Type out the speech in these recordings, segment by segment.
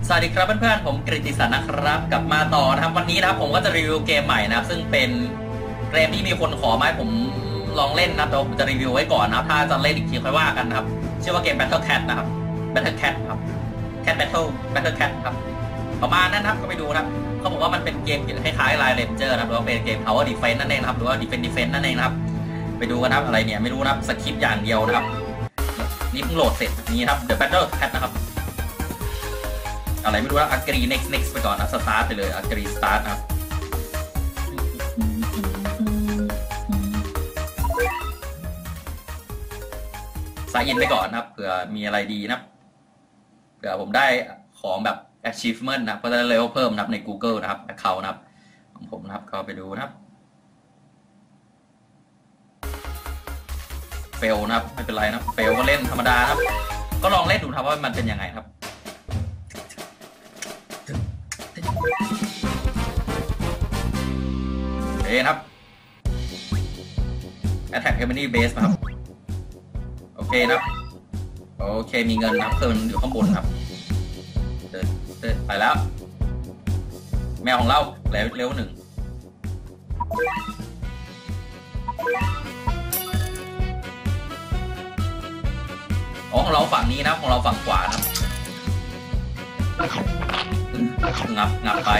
สวัสดีครับเพื่อนๆผมกฤติศักดิ์นะครับกลับมาต่อนะครับวันนี้นะครับผมก็จะรีวิวเกมใหม่นะครับซึ่งเป็นเกมที่มีคนขอมาให้ผมลองเล่นนะแต่ผมจะรีวิวไว้ก่อนนะครับถ้าจะเล่นอีกทีค่อยว่ากันนะครับชื่อว่าเกม Battle Cat นะครับ Battle Cat ครับ Cat Battle Cat ครับประมาณนั้นครับก็ไปดูนะครับเขาบอกว่ามันเป็นเกมคล้ายๆ Line Ranger นะครับหรือว่าเป็นเกม Tower Defense นั่นเองนะครับหรือว่า Defense นั่นเองนะครับไปดูกันครับอะไรเนี่ยไม่รู้นะครับสคริปต์อย่างเดียวนะครับนี่เพิ่งโหลดเสร็จนี่ครับ The Battle Cat นะครับอะไรไม่รู้ว่า agree next ไปก่อนนะ start ไปเลย agree start นะครับสายอินไปก่อนนะครับเผื่อมีอะไรดีนะครับเผื่อผมได้ของแบบ achievement นะครับก็จะเลเวลเพิ่มนะครับใน Google นะครับ account นะครับของผมนะครับก็ไปดูนะครับ fail นะครับไม่เป็นไรนะครับ fail ก็เล่นธรรมดาครับก็ลองเล่นดูครับว่ามันเป็นยังไงครับครับ Attack Enemy Base นะครับโอเคนะครับโอเคมีเงินนะครับเพิ่มอยู่ข้างบนครับเดินไปแล้วแมวของเราเร็วหนึ่งของเราฝั่งนี้นะของเราฝั่งขวานะงับไป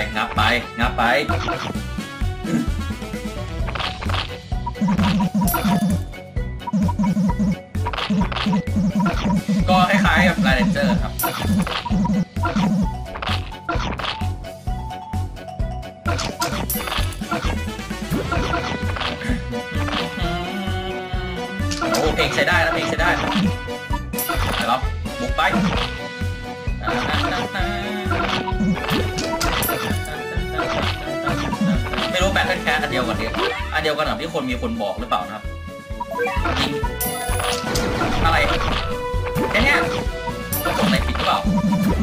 ก็คล้ายๆกับ Line Ranger ครับโอ้เพลงใช้ได้นะเพลงใช้ได้เดี๋ยวเราบุกไปไม่รู้แบทเทิลแคสอันเดียวกันกับที่มีคนบอกหรือเปล่านะครับยิงอะไรแค่นี้ก็ส่งในผิดหรือเปล่า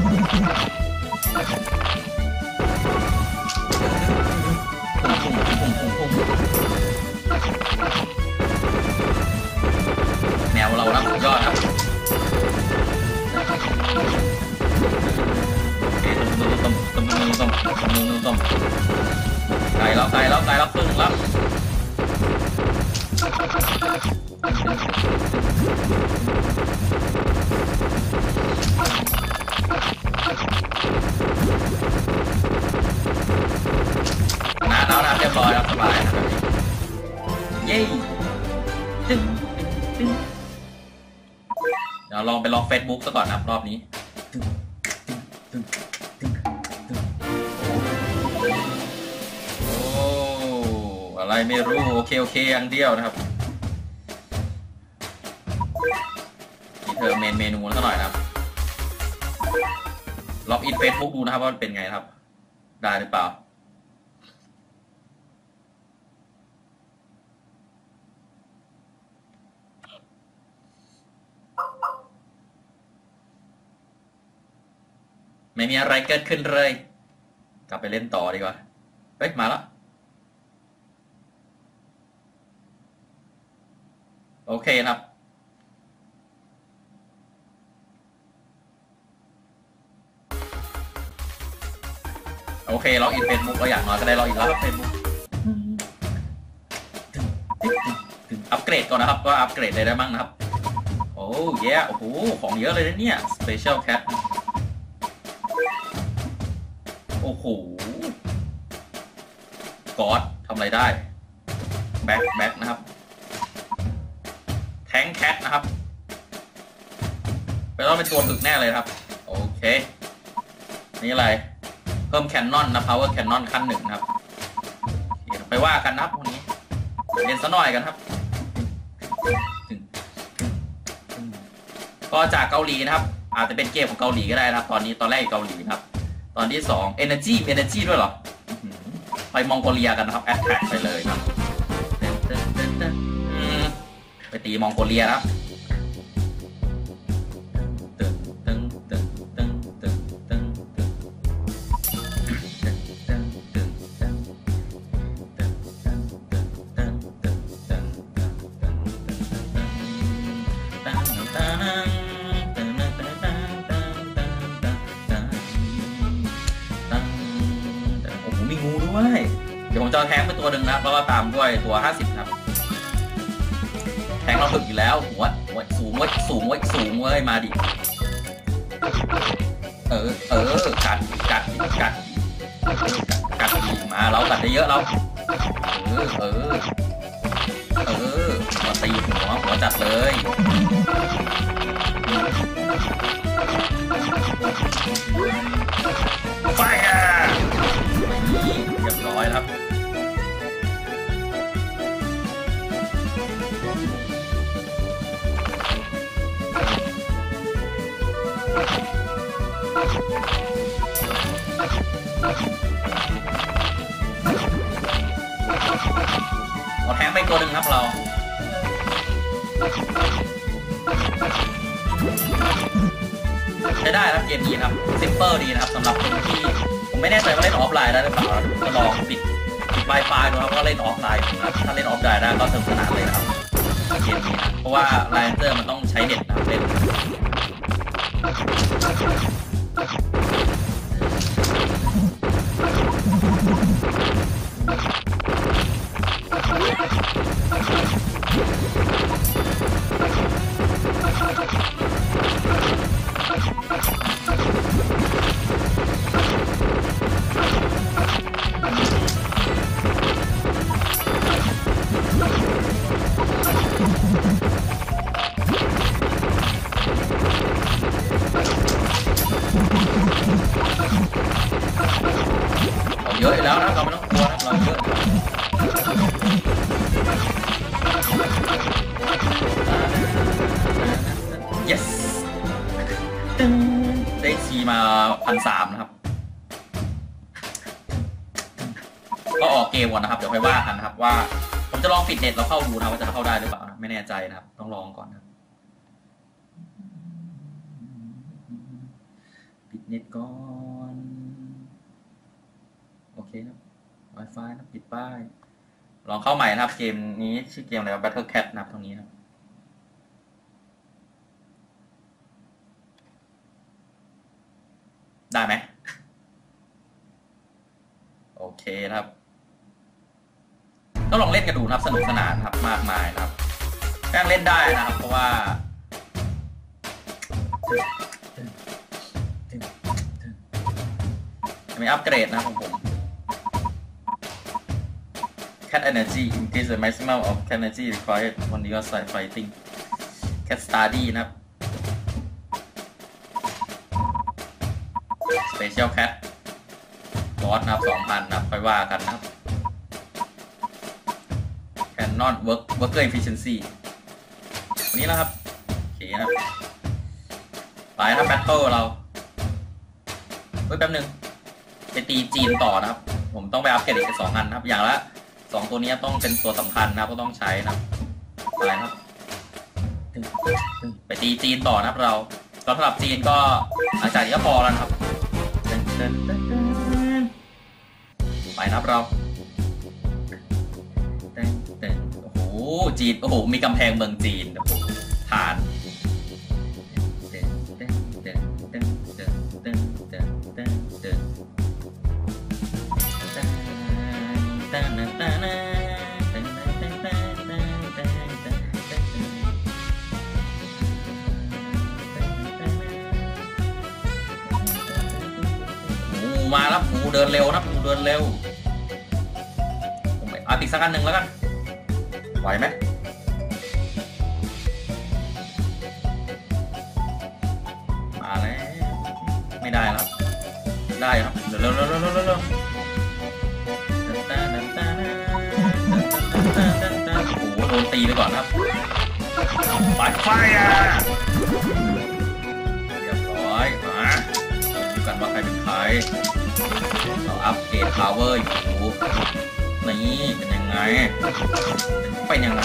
แนวเรานะสุดยอดครับต้มไก่แล้วครึ่งแล้วน้ำเรียบร้อยแล้วสบายนะครับเย้เดี๋ยวลองไปลอง Facebook ซะก่อนนะครับรอบนี้อะไรไม่รู้โอเคอย่างเดียวนะครับนี่เธอเมนูซะหน่อยนะครับล็อกอิน Facebook ดูนะครับว่ามันเป็นไงครับได้หรือเปล่าไม่มีอะไรเกิดขึ้นเลยกลับไปเล่นต่อดีกว่าเฮ้ยมาแล้วโอเคครับโอเคล็อกอิน Facebook เราอยากน้อยก็ได้ล็อกอินแล้วครับ Facebook อัปเกรดก่อนนะครับก็อัปเกรดได้บ้างนะครับโอ้ยโอ้โหของเยอะเลยนะเนี่ย Special Cat โอ้โหกอดทำอะไรได้แบ็คนะครับแทงแคทนะครับไปต้องเป็นตัวถึกแน่เลยครับโอเคนี่อะไรเพิ่มแคนนอนนะ power แคนนอนขั้น 1ครับไปว่ากันนะครับวันนี้เรียนซะหน่อยกันครับก็จากเกาหลีนะครับอาจจะเป็นเกมของเกาหลีก็ได้นะครับตอนแรกเกาหลีครับตอนที่2 energy ด้วยเหรอไปมองโกเลียกันนะครับ attack ไปเลยครับไปตีมองโกเลียครับด้วยเดี๋ยวผมจะแทงไปตัวหนึ่งนะแล้วก็ตามด้วยตัว50ครับแทงเราฝึกอยู่แล้วหัวสูงไว้สูงไว้มาดิกัดดีมาเรากัดได้เยอะเราหัวตีหัวจัดเลยไฟอ่ะนี่เรียบร้อยครับเราแทงไปตัวหนึ่งครับเราใช้ได้ครับเกมนี้ครับซิมเปิลดีนะครับสำหรับคนที่ผมไม่แน่ใจว่าเล่นออฟไลน์ได้หรือเปล่าจะลองปิด Wi-Fi ดูครับว่าเล่นออฟไลน์นะถ้าเล่นออฟไลน์ได้ก็สนุกสนานเลยนะครับเกมนี้นะเพราะว่าไลน์เซอร์มันต้องใช้เน็ตนะเล่นเยอะอยู่แล้วนะเราไม่ต้องกลัวนะเราเยอะyes ได้ชีมา1,300นะครับก็ออกเกมก่อนนะครับเดี๋ยวค่อยว่ากันนะครับว่าผมจะลองปิดเน็ตแล้วเข้าดูนะว่าจะเข้าได้หรือเปล่านะไม่แน่ใจนะครับต้องลองก่อนนะปิดเน็ตก่อนโอเคครับ Wi-Fi นะปิดป้ายลองเข้าใหม่นะครับเกมนี้ชื่อเกมอะไร Battle Cat นะครับตรงนี้นะได้ไหมโอเคครับต้องลองเล่นกันดูนะครับสนุกสนานครับมากมายนะครับแค่เล่นได้นะครับเพราะว่าจะมีอัปเกรดนะของผม Cat Energy increase the maximum of Cat Energy required when you are fighting Cat Study นะครับ Special Cat บอสนะครับ 2,000 นะครับค่อยว่ากันนะครับ Canon Worker Efficiency วันนี้นะครับโอเคนะครับไปนะแบทเทิลเราแป๊บนึงไปตีจีนต่อนะครับผมต้องไปอัพเกรดอีก2 อันนะครับอย่างละ2ตัวนี้ต้องเป็นตัวสำคัญนะครับก็ต้องใช้นะครับไปครับไปตีจีนต่อนะครับเราสำหรับจีนก็หลังจากนี้ก็พอแล้วนะครับไปนะครับเราโอ้โหจีนโอ้โหมีกำแพงเมืองจีนฐานมาแล้วปูเดินเร็วนะปูเดินเร็วผมเอาติดสักอันหนึ่งแล้วกันไหวไหมมาแล้วไม่ได้แล้วได้ครับเร็วโอ้โหโดนตีไปก่อนครับปัดไฟอ่ะเรียบร้อยมาดูกันว่าใครเป็นใครเราอัปเกรดพาวเวอร์อยู่นี่เป็นยังไงเป็นยังไง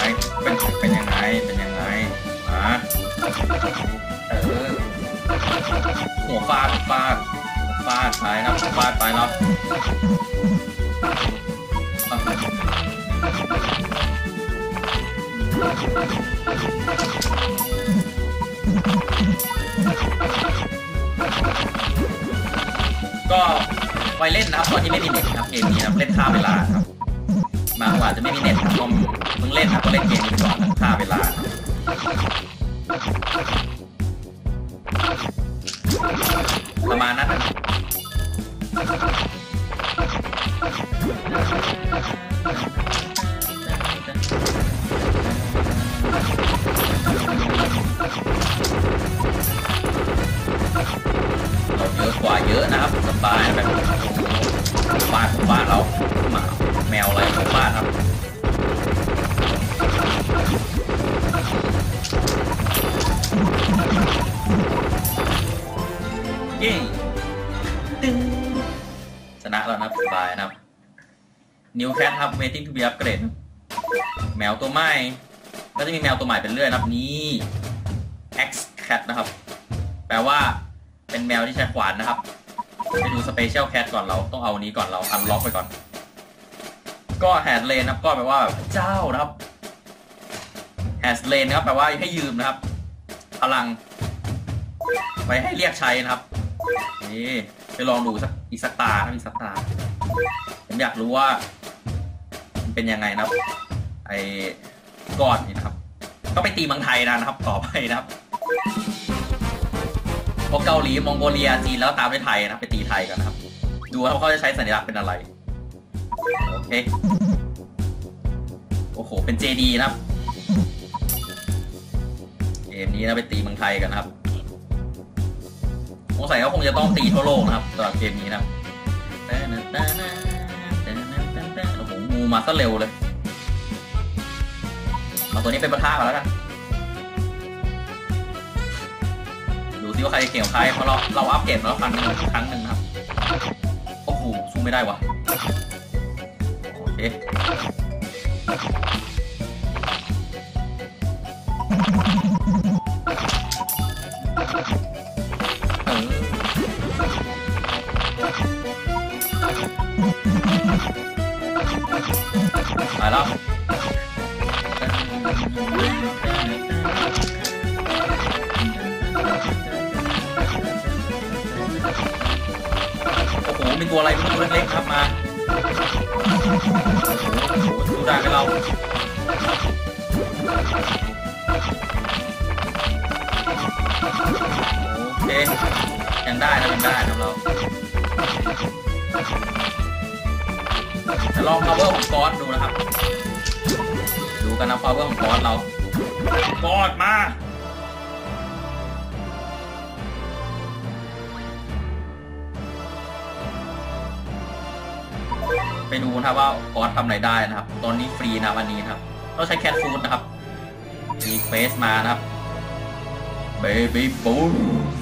หัวฟาดไปนะฟาดไปแล้วก็ว้เล่นนะครับตอนที่ไม่มีเน็ตครับเกมนี้นะเล่นฆ่าเวลาครับมาว่าจะไม่มีเน็ตก็เพิ่งเล่นนะก็เล่นเกมนี้ก่อนฆ่าเวลาประมาณนั้นเราเยอะกว่าเยอะนะครับสบายแบบบ้านเราหมาแมวอะไรของบ้านครับเย้ตึ้งชนะแล้วนะสบายนะครับ New Cat ครับ Waiting to be upgrade แมวตัวใหม่ก็จะมีแมวตัวใหม่เป็นเรื่อยนะครับนี่ X Cat นะครับแปลว่าเป็นแมวที่ใช้ขวานนะครับไปดู Special Cat ก่อนเราต้องเอานี้ก่อนเราอันล็อกไปก่อนก็ Hand Lane นะครับก็แปลว่าเจ้านะครับ Hand Lane นะครับแปลว่าให้ยืมนะครับพลังไว้ให้เรียกใช้นะครับนี่ไปลองดูอีกสักตาครับอีกสักตาผมอยากรู้ว่ามันเป็นยังไงนะครับไอ้ก้อนนี่นะครับก็ไปตีเมืองไทยนะครับต่อไปนะครับพวกเกาหลีมองโกเลียจีนแล้วตามด้วยไทยนะไปตีไทยกันนะครับดูว่าเขาจะใช้สัญลักษณ์เป็นอะไรโอเคโอ้โหเป็น JD นะครับเกมนี้นะไปตีเมืองไทยกันนะครับสงสัยก็คงจะต้องตีทั่วโลกนะครับสำหรับเกมนี้นะโอ้โหงูมาซะเร็วเลยเอาตัวนี้เป็นประธานก่อนแล้วกันดูซิว่าใครเก่งกว่าใครเพราะเราอัพเกรดมาแล้วครั้งหนึ่งนะครับโอ้โหสู้ไม่ได้วะโอเคไปแล้วโอ้โหมีตัวอะไรตัวเล็กๆครับมาโอ้โหดูได้ไหมเราโอเคยังได้นะเราจะลอง power ของก๊อตดูนะครับดูกันนะ power ของก๊อตเราก๊อตมาไปดูนะครับว่าก๊อตทำอะไรได้นะครับตอนนี้ฟรีนะวันนี้นะครับเราใช้แคทฟูดนะครับมีเฟสมานะครับเบบี้บูม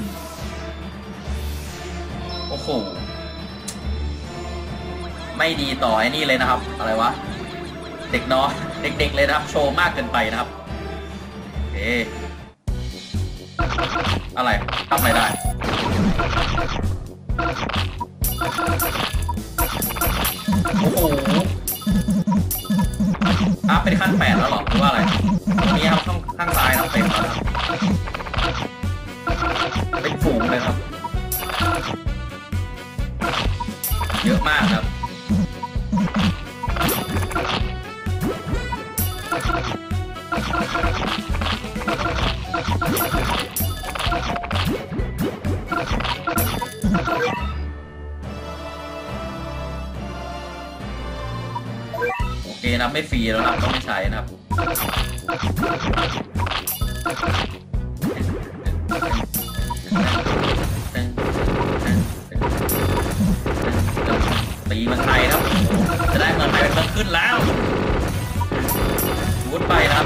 โอ้โหไม่ดีต่อไอ้นี่เลยนะครับอะไรวะเด็กน้อยเด็กๆเลยนะครับโชว์มากเกินไปนะครับเอ๊ะอะไรทำอะไรได้โอ้โหเป็นขั้น8แล้วหรอหรือว่าอะไรตรงนี้ครับข้างซ้ายนะเต็มแล้วครับเป็นฝูงเลยครับเยอะมากครับโอเคนะไม่ฟรีแล้วนะต้องไม่ใช้นะครับตีเมืองไทยครับจะได้เมืองไทยเป็นเมืองขึ้นแล้ววุ้นไปนะครับ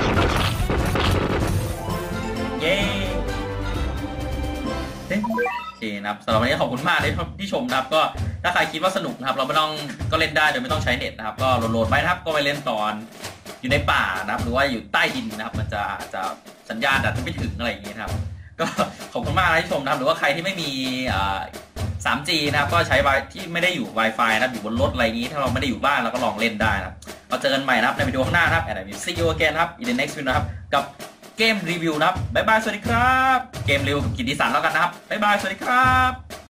เย้โอเคนะครับสำหรับวันนี้ขอบคุณมากที่ชมนะครับก็ถ้าใครคิดว่าสนุกนะครับเราไม่ต้องก็เล่นได้โดยไม่ต้องใช้เน็ตนะครับก็โหลดไปนะครับก็ไปเล่นตอนอยู่ในป่านะครับหรือว่าอยู่ใต้ดินนะครับมันจะสัญญาณอาจจะไม่ถึงอะไรอย่างนี้นะครับก็ขอบคุณมากที่ชมนะครับหรือว่าใครที่ไม่มี3G นะครับก็ใช้ที่ไม่ได้อยู่ Wi-Fi นะครับอยู่บนรถอะไรนี้ถ้าเราไม่ได้อยู่บ้านเราก็ลองเล่นได้นะครับเราเจอกันใหม่นะครับในวิดีโอข้างหน้าครับ and I will see you again ครับ in the next video นะครับกับเกมรีวิวนะครับบ๊ายบายสวัสดีครับเกมรีวิวกับกิตติศักดิ์แล้วกันนะครับบ๊ายบายสวัสดีครับ